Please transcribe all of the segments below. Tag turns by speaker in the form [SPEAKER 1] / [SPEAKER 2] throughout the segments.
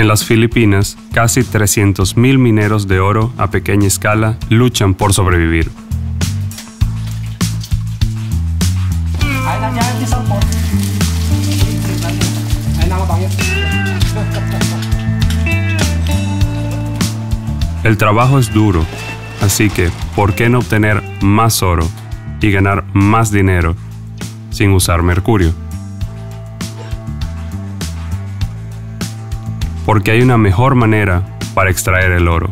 [SPEAKER 1] En las Filipinas, casi 300.000 mineros de oro a pequeña escala luchan por sobrevivir. El trabajo es duro, así que, ¿por qué no obtener más oro y ganar más dinero sin usar mercurio? Porque hay una mejor manera para extraer el oro.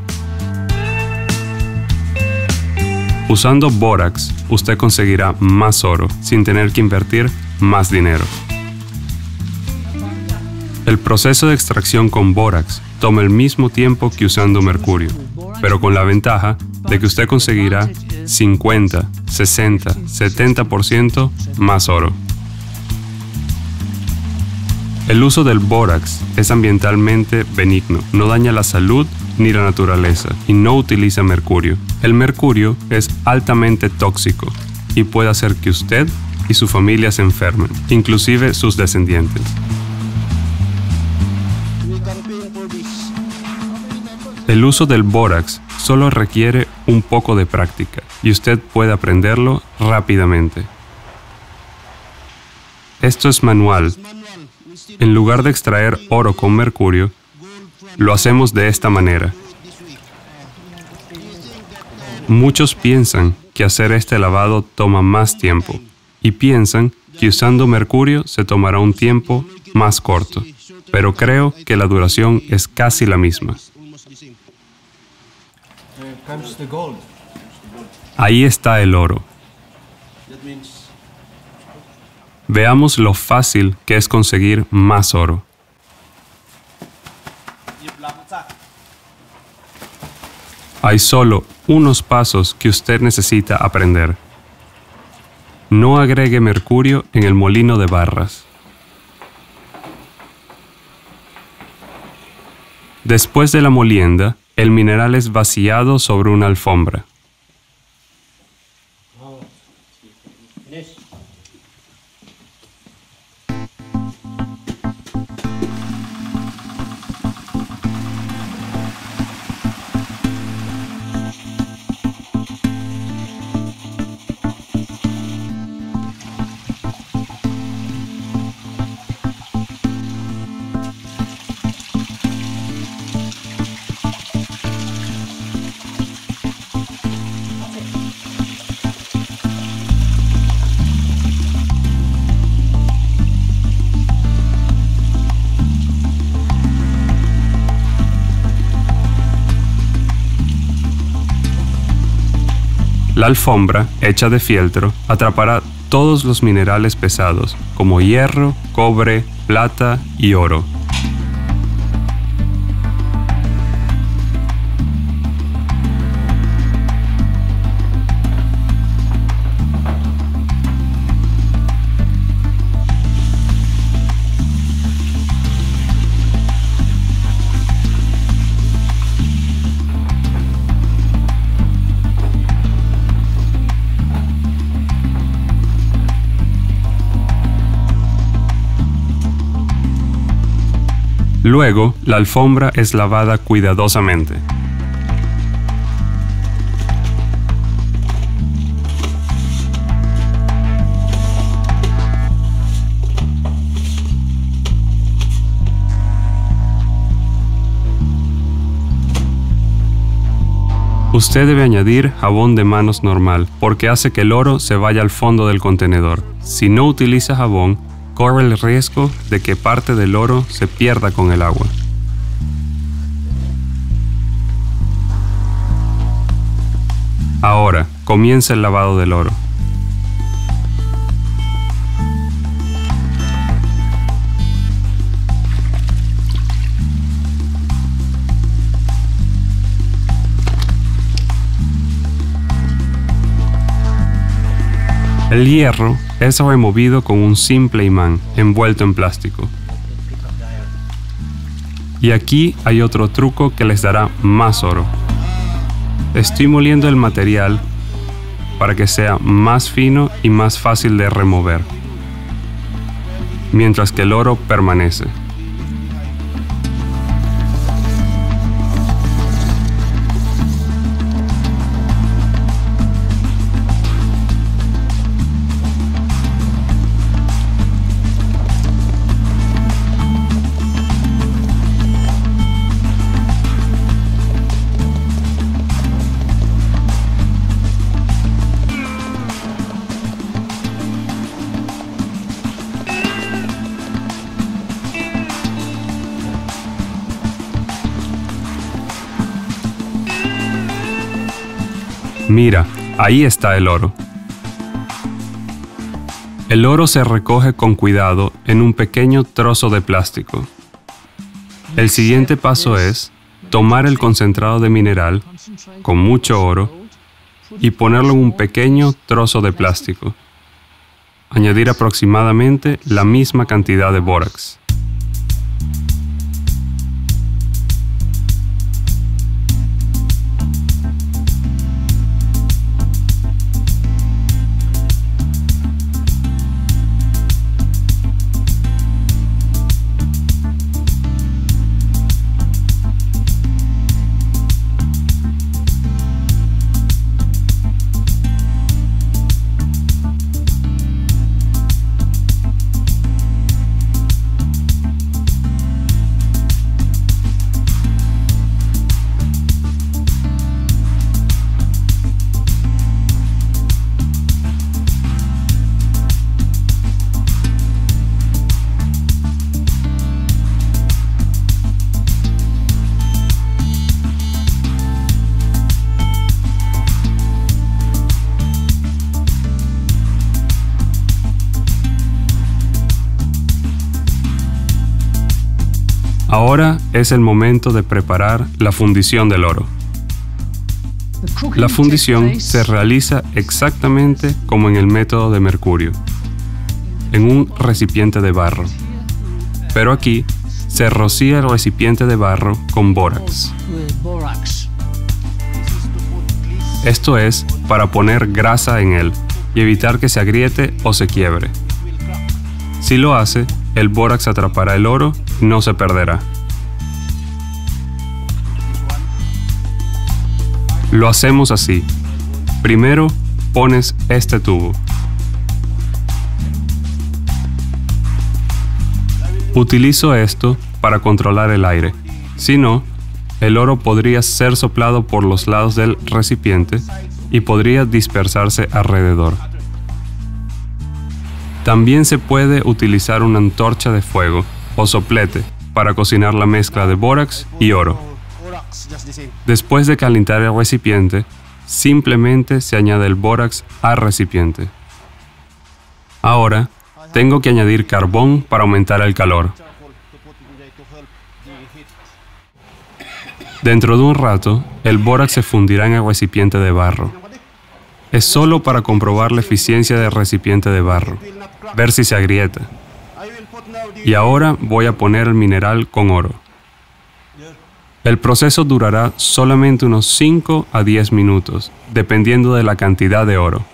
[SPEAKER 1] Usando bórax, usted conseguirá más oro sin tener que invertir más dinero. El proceso de extracción con bórax toma el mismo tiempo que usando mercurio, pero con la ventaja de que usted conseguirá 50, 60, 70% más oro. El uso del bórax es ambientalmente benigno, no daña la salud ni la naturaleza y no utiliza mercurio. El mercurio es altamente tóxico y puede hacer que usted y su familia se enfermen, inclusive sus descendientes. El uso del bórax solo requiere un poco de práctica y usted puede aprenderlo rápidamente. Esto es manual. En lugar de extraer oro con mercurio, lo hacemos de esta manera. Muchos piensan que hacer este lavado toma más tiempo y piensan que usando mercurio se tomará un tiempo más corto, pero creo que la duración es casi la misma. Ahí está el oro. Veamos lo fácil que es conseguir más oro. Hay solo unos pasos que usted necesita aprender. No agregue mercurio en el molino de barras. Después de la molienda, el mineral es vaciado sobre una alfombra. La alfombra, hecha de fieltro, atrapará todos los minerales pesados, como hierro, cobre, plata y oro. Luego, la alfombra es lavada cuidadosamente. Usted debe añadir jabón de manos normal, porque hace que el oro se vaya al fondo del contenedor. Si no utiliza jabón, corre el riesgo de que parte del oro se pierda con el agua. Ahora, comienza el lavado del oro. El hierro es removido con un simple imán envuelto en plástico. Y aquí hay otro truco que les dará más oro. Estoy moliendo el material para que sea más fino y más fácil de remover, mientras que el oro permanece. Mira, ahí está el oro. El oro se recoge con cuidado en un pequeño trozo de plástico. El siguiente paso es tomar el concentrado de mineral con mucho oro y ponerlo en un pequeño trozo de plástico. Añadir aproximadamente la misma cantidad de bórax. Ahora es el momento de preparar la fundición del oro. La fundición se realiza exactamente como en el método de mercurio, en un recipiente de barro. Pero aquí se rocía el recipiente de barro con bórax. Esto es para poner grasa en él y evitar que se agriete o se quiebre. Si lo hace, el bórax atrapará el oro y no se perderá. Lo hacemos así. Primero pones este tubo. Utilizo esto para controlar el aire. Si no, el oro podría ser soplado por los lados del recipiente y podría dispersarse alrededor. También se puede utilizar una antorcha de fuego o soplete para cocinar la mezcla de bórax y oro. Después de calentar el recipiente, simplemente se añade el bórax al recipiente. Ahora, tengo que añadir carbón para aumentar el calor. Dentro de un rato, el bórax se fundirá en el recipiente de barro. Es solo para comprobar la eficiencia del recipiente de barro, ver si se agrieta. Y ahora voy a poner el mineral con oro. El proceso durará solamente unos 5 a 10 minutos, dependiendo de la cantidad de oro.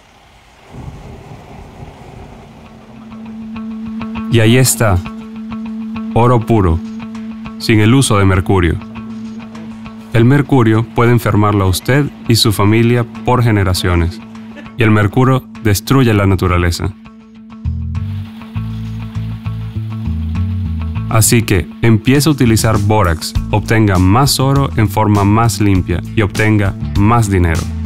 [SPEAKER 1] Y ahí está, oro puro, sin el uso de mercurio. El mercurio puede enfermarlo a usted y su familia por generaciones, y el mercurio destruye la naturaleza. Así que empiece a utilizar bórax, obtenga más oro en forma más limpia y obtenga más dinero.